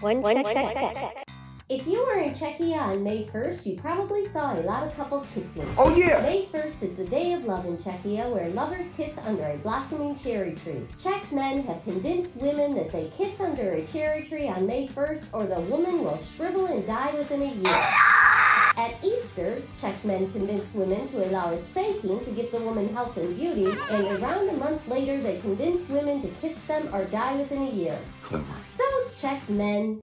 One Czech Fact. If you were in Czechia on May 1st, you probably saw a lot of couples kissing. Oh yeah! May 1st is the day of love in Czechia, where lovers kiss under a blossoming cherry tree. Czech men have convinced women that they kiss under a cherry tree on May 1st or the woman will shrivel and die within a year. At Easter, Czech men convinced women to allow a spanking to give the woman health and beauty, and around a month later they convinced women to kiss them or die within a year. Clever. Those Czech men.